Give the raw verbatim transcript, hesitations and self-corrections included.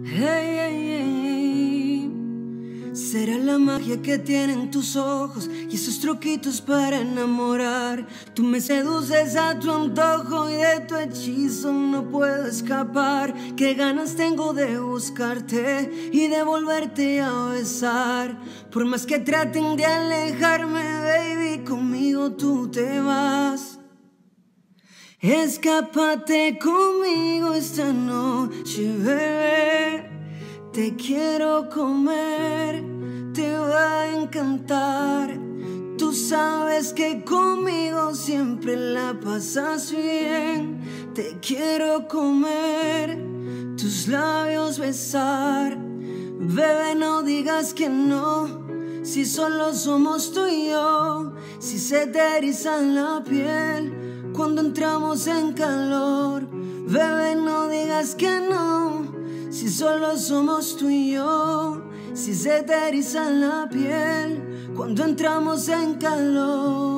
Hey, hey, hey. Será la magia que tienen tus ojos y esos truquitos para enamorar. Tú me seduces a tu antojo y de tu hechizo no puedo escapar. Qué ganas tengo de buscarte y de volverte a besar. Por más que traten de alejarme, baby, conmigo tú te vas. Escápate conmigo esta noche, bebé. Te quiero comer, te va a encantar. Tú sabes que conmigo siempre la pasas bien. Te quiero comer, tus labios besar. Bebé, no digas que no, si solo somos tú y yo. Si se te eriza la piel cuando entramos en calor. Bebé, no digas que no, si solo somos tú y yo. Si se te eriza la piel cuando entramos en calor.